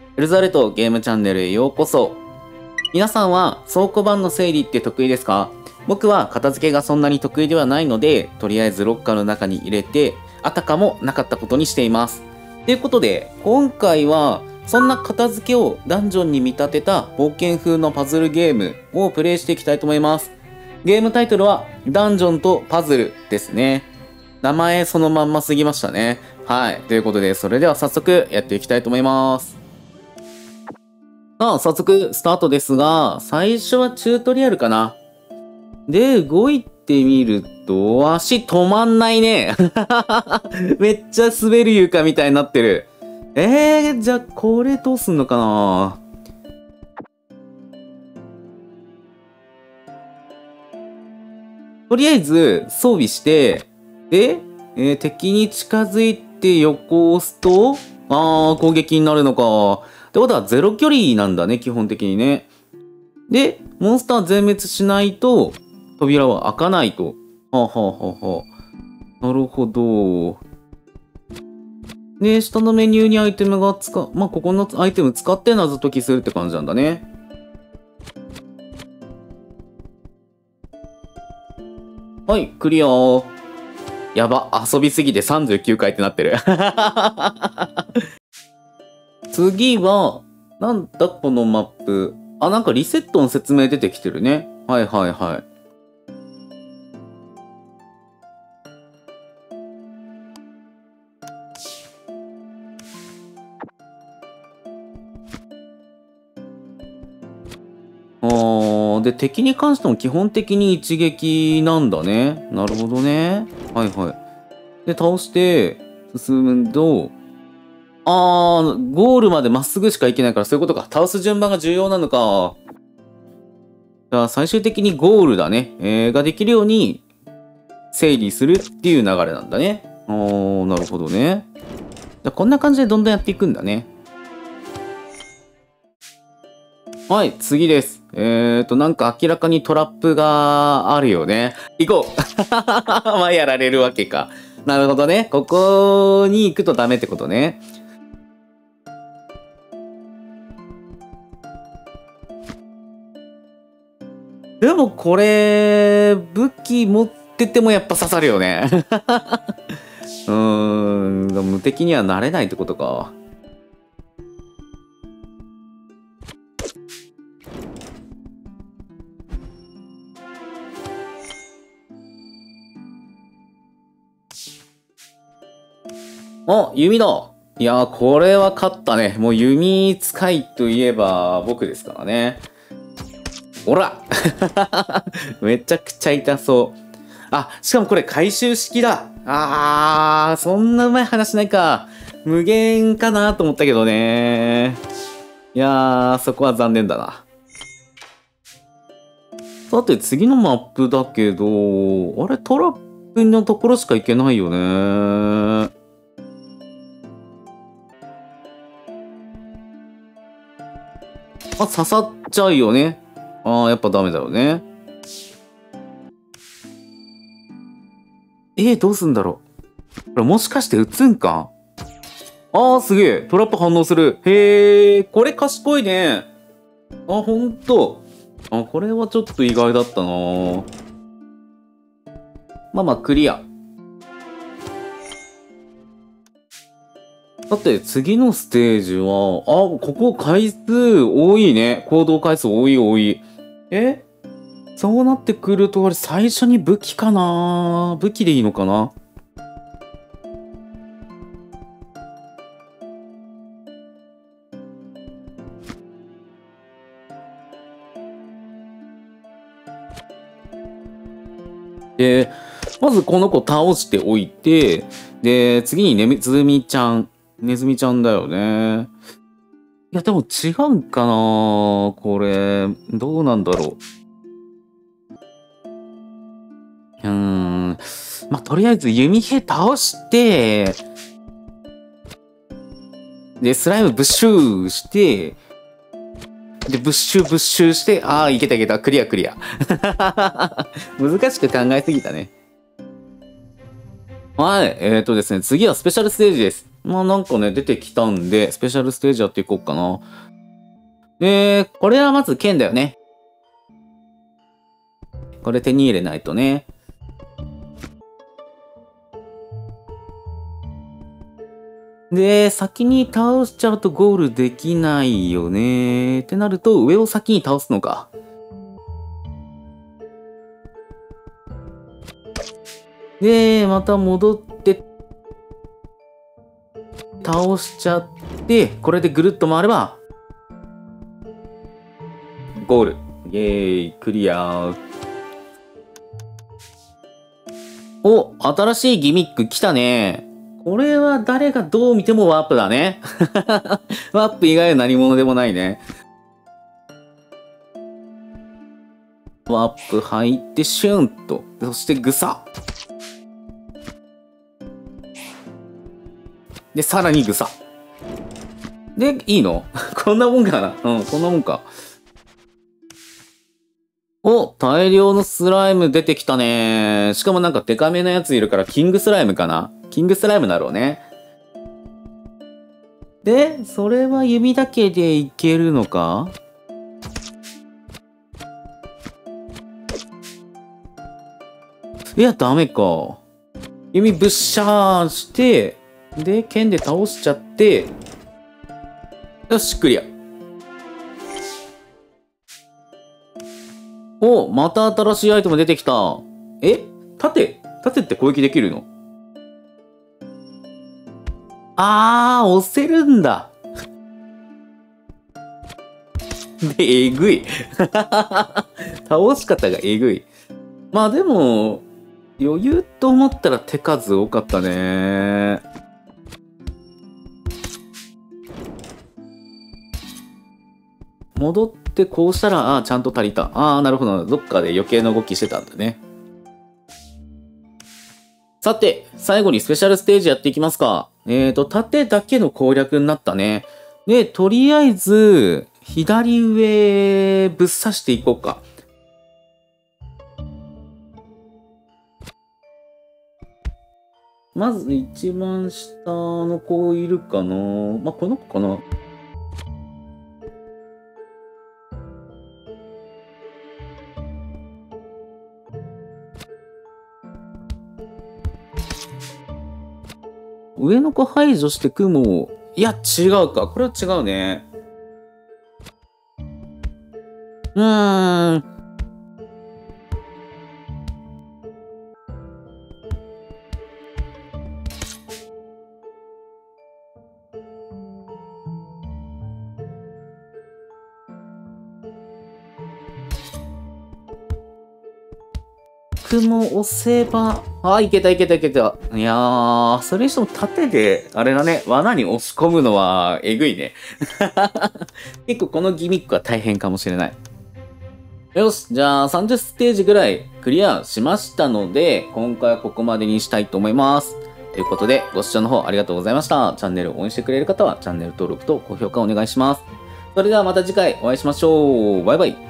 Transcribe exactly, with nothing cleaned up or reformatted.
エルザレトゲームチャンネルへようこそ。皆さんは倉庫番の整理って得意ですか？僕は片付けがそんなに得意ではないので、とりあえずロッカーの中に入れて、あたかもなかったことにしています。ということで、今回はそんな片付けをダンジョンに見立てた冒険風のパズルゲームをプレイしていきたいと思います。ゲームタイトルはダンジョンとパズルですね。名前そのまんますぎましたね。はい。ということで、それでは早速やっていきたいと思います。さあ、早速スタートですが、最初はチュートリアルかな。で、動いてみると、足止まんないね。めっちゃ滑る床みたいになってる。えー、じゃあこれどうすんのかな。とりあえず装備して、で、えー、敵に近づいて横を押すと、あー、攻撃になるのか。ってことはゼロ距離なんだね、基本的にね。で、モンスター全滅しないと、扉は開かないと。はあ、はあはあはあ、なるほど。で、下のメニューにアイテムが使う。まあ、ここのアイテム使って謎解きするって感じなんだね。はい、クリア。やば、遊びすぎてさんじゅうきゅうかいってなってる。次は、なんだこのマップ。あ、なんかリセットの説明出てきてるね。はいはいはい。あー、で、敵に関しても基本的に一撃なんだね。なるほどね。はいはい。で、倒して、進むと、あー、ゴールまでまっすぐしか行けないからそういうことか。倒す順番が重要なのか。じゃあ最終的にゴールだね。えー、ができるように整理するっていう流れなんだね。あー、なるほどね。じゃあこんな感じでどんどんやっていくんだね。はい、次です。えーと、なんか明らかにトラップがあるよね。行こう。まあ、やられるわけか。なるほどね。ここに行くとダメってことね。でもこれ、武器持っててもやっぱ刺さるよね。うーん、無敵にはなれないってことか。あ、弓だ。いやー、これは勝ったね。もう弓使いといえば僕ですからね。ほらめちゃくちゃ痛そう。あ、しかもこれ回収式だ。あー、そんなうまい話ないか。無限かなと思ったけどね。いやー、そこは残念だな。さて、次のマップだけど、あれ、トラップのところしか行けないよね。あ、刺さっちゃうよね。ああ、やっぱダメだよね。えー、どうすんだろう。これもしかして撃つんか？ああ、すげえ。トラップ反応する。へえ、これ賢いね。あ、ほんと。あ、これはちょっと意外だったな。まあまあ、クリア。さて、次のステージは、あ、ここ回数多いね。行動回数多い多い。え、そうなってくると、あれ、最初に武器かな？武器でいいのかな？で、まずこの子倒しておいて、で、次にネズミちゃん。ネズミちゃんだよね。いや、でも違うんかなこれ。どうなんだろう。うーん。まあ、とりあえず弓兵倒して、で、スライムブッシューして、で、ブッシュブッシュして、ああ、いけたいけた。クリアクリア。難しく考えすぎたね。はい。えっとですね、次はスペシャルステージです。 まあなんかね、出てきたんで、スペシャルステージやっていこうかな。えー、これはまず剣だよね。これ手に入れないとね。で、先に倒しちゃうとゴールできないよね。ってなると、上を先に倒すのか。で、また戻って、倒しちゃって、これでぐるっと回れば、ゴール。イェーイ、クリア。お、新しいギミック来たね。これは誰がどう見てもワープだね。ワープ以外は何者でもないね。ワープ入ってシュンと。そしてグサ。で、さらにグサ。で、いいのこんなもんかなうん、こんなもんか。お、大量のスライム出てきたね。しかもなんかデカめなやついるからキングスライムかなキングスライムだろうね。で、それは弓だけでいけるのか？いや、ダメか。弓ぶっしゃーして、で、剣で倒しちゃって、よし、クリア。お、また新しいアイテム出てきた。え？盾？盾って攻撃できるの？あー、押せるんだ。で、えぐい。倒し方がえぐい。まあでも、余裕と思ったら手数多かったね。戻ってこうしたら、ああ、ちゃんと足りた。ああ、なるほど。どっかで余計な動きしてたんだね。さて、最後にスペシャルステージやっていきますか。えーと、縦だけの攻略になったね。で、とりあえず、左上、ぶっ刺していこうか。まず一番下の子いるかな。まあ、この子かな。上の子排除して雲を。いや、違うか。これは違うね。うーん。雲押せば、あ、いけたいけたいけた。いやー、それにしても縦で、あれだね、罠に押し込むのは、えぐいね。結構このギミックは大変かもしれない。よし、じゃあさんじゅうステージぐらいクリアしましたので、今回はここまでにしたいと思います。ということで、ご視聴の方ありがとうございました。チャンネルを応援してくれる方は、チャンネル登録と高評価お願いします。それではまた次回お会いしましょう。バイバイ。